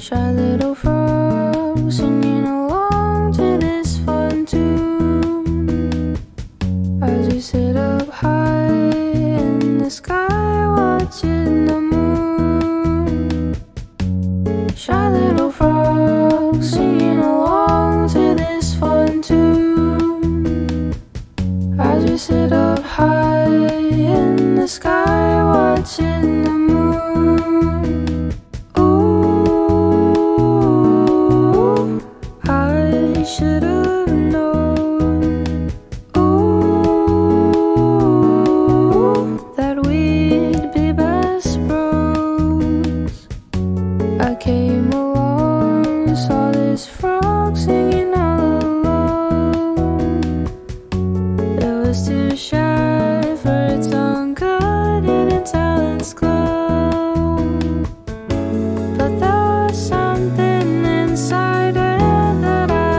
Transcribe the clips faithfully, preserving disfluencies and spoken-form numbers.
Shy little frog singing along to this fun tune as you sit up high in the sky watching the moon. Shy little frog singing along to this fun tune as you sit up high in the sky watching the moon. Should have known, ooh, that we'd be best bros. I came along, saw this frog singing all alone. It was too shy for its own good, yet its talents glow. But there was something inside it that I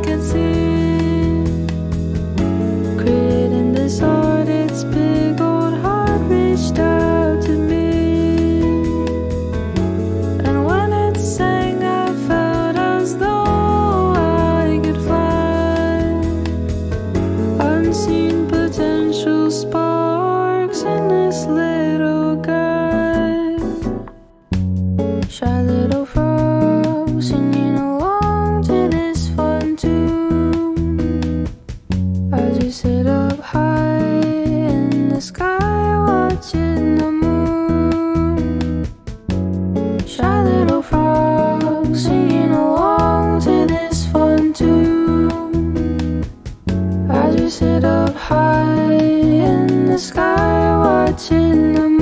thought its big old heart reached out to me, and when it sang I felt as though I could fly. Unseen potential sparks in this little guy. Shy little frog singing along to this fun tune as you sit up high in the sky watching the moon. Shy little frog singing along to this fun tune as you sit up high in the sky watching the moon.